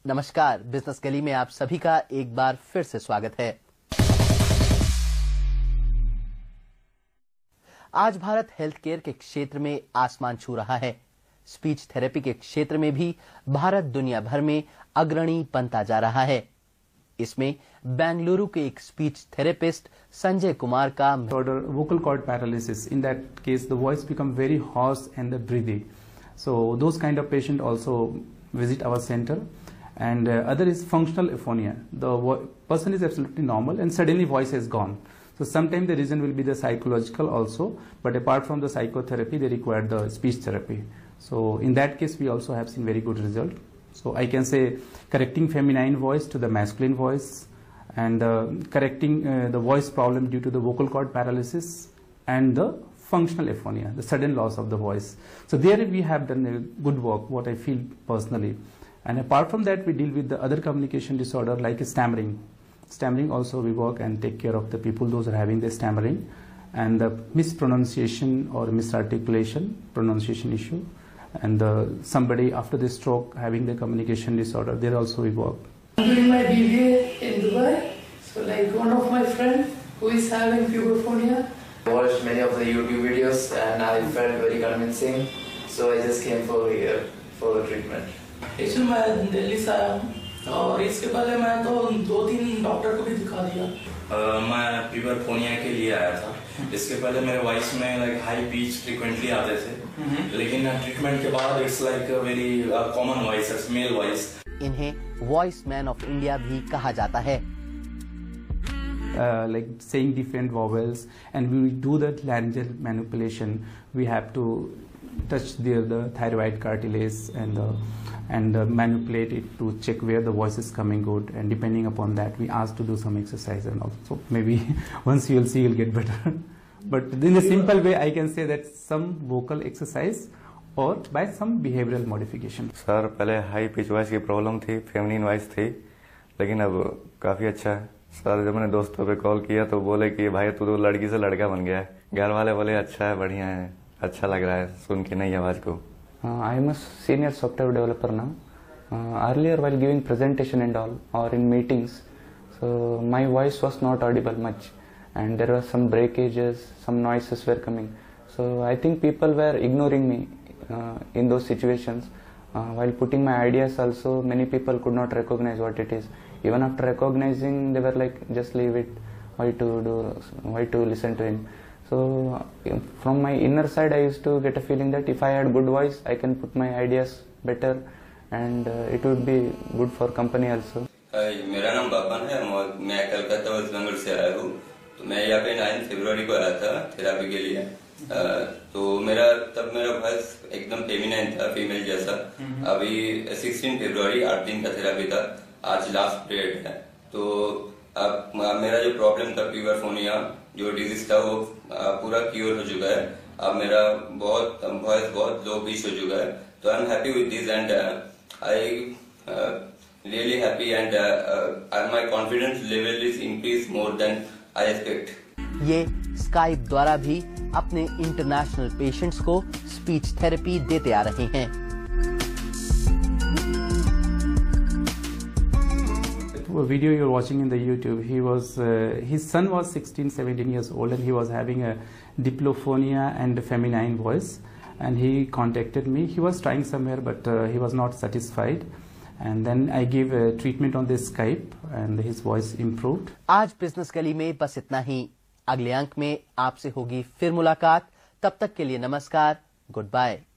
नमस्कार, बिजनेस गली में आप सभी का एक बार फिर से स्वागत है। आज भारत हेल्थ केयर के क्षेत्र में आसमान छू रहा है। स्पीच थेरेपी के क्षेत्र में भी भारत दुनिया भर में अग्रणी बनता जा रहा है। इसमें बेंगलुरु के एक स्पीच थेरेपिस्ट संजय कुमार का vocal cord paralysis. In that case, the voice become very hoarse and breathy. So those kind of patient also visit our center. And other is functional aphonia. The person is absolutely normal and suddenly voice is gone. So sometimes the reason will be the psychological also, but apart from the psychotherapy, they require the speech therapy. So in that case, we also have seen very good result. So I can say correcting feminine voice to the masculine voice, and correcting the voice problem due to the vocal cord paralysis and the functional aphonia, the sudden loss of the voice. So there we have done a good work, what I feel personally. And apart from that, we deal with the other communication disorder like stammering. Stammering also we work and take care of the people, those are having the stammering and the mispronunciation or misarticulation, pronunciation issue. And somebody after the stroke having the communication disorder, there also we work. I'm doing my BBA in Dubai. So like one of my friends who is having puberphonia. I watched many of the YouTube videos and I felt very convincing. So I just came for here for the treatment. Actually मैं दिल्ली से आया हूँ और इसके पहले मैं तो 2-3 doctor को भी दिखा दिया। मैं पुबरफोनिया के लिए आया था। इसके पहले मेरे वॉइस में लाइक हाई पिच फ्रीक्वेंटली आते थे, लेकिन ट्रीटमेंट के बाद it's like a very common voice, male voice. इन्हें वॉइस मैन ऑफ इंडिया भी कहा जाता है। Like saying different vowels, and we do the laryngeal manipulation. We have to touch the thyroid cartilage and manipulate it to check where the voice is coming good, and depending upon that we ask to do some exercise and all. So maybe once you'll see you'll get better. But in a simple way I can say that some vocal exercise or by some behavioral modification. Sir पहले high pitch voice की problem थी, feminine voice थी, लेकिन अब काफ़ी अच्छा है। Sir जब मैंने दोस्तों पे कॉल किया तो बोले कि भाई तू तो लड़की से लड़का बन गया है। घर वाले बोले अच्छा है, बढ़िया है, अच्छा लग रहा है सुन के नई आवाज़ को। I am a senior software developer now. Earlier while giving presentation and all or in meetings, so my voice was not audible much and there were some breakages, some noises were coming. So I think people were ignoring me in those situations. While putting my ideas also, many people could not recognize what it is. Even after recognizing, they were like, just leave it, why to listen to him. So from my inner side I used to get a feeling that if I had good voice I can put my ideas better and it would be good for company also. मेरा नाम बापन है, मैं Calcutta waste Bengal से आया हूँ। तो मैं यहाँ पे 9 फरवरी को आया था थेरापी के लिए। तो तब मेरा वॉइस एकदम फेमिनाइन था, फीमेल जैसा। अभी 16 फरवरी 8 दिन का थेरापी था, आज लास्ट डेट है। तो अब मेरा जो प्रॉब्लम था पुबरफोनिया जो डिजीज था वो पूरा क्योर हो चुका है। अब मेरा वॉइस बहुत लो पिच हो चुका है। तो I am happy with this and I really happy and my confidence level is increase more than I expect. ये स्काइप द्वारा भी अपने इंटरनेशनल पेशेंट्स को स्पीच थेरेपी देते आ रहे हैं। Video you're watching in the YouTube, his son was 16-17 years old and he was having a diplophobia and feminine voice, and he contacted me. He was trying somewhere but he was not satisfied, and then I gave a treatment on this Skype and his voice improved. आज business गली में बस इतना ही। अगले अंक में आपसे होगी फिर मुलाकात। तब तक के लिए नमस्कार, गुड बाय।